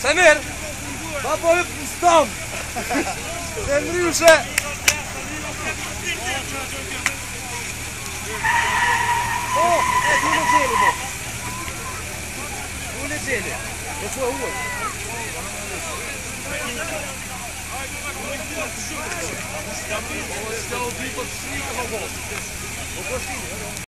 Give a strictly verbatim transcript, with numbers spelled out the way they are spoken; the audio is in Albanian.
Samir, va po hyp në stam. Se ndryshe. Po, e du në gjeli, po. Du në gjeli. Do po e huaj. Po, s'ka u dy për të shrikë, po, po. Po, po, shkini.